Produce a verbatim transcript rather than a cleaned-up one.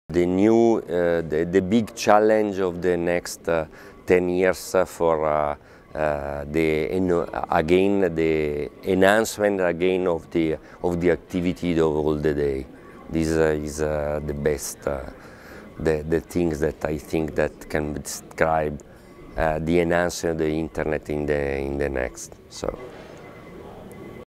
The new, uh, the, the big challenge of the next uh, ten years uh, for uh, uh, the uh, again the enhancement again of the of the activity of all the day. This uh, is uh, the best, uh, the the things that I think that can describe uh, the enhancement of the internet in the in the next. So.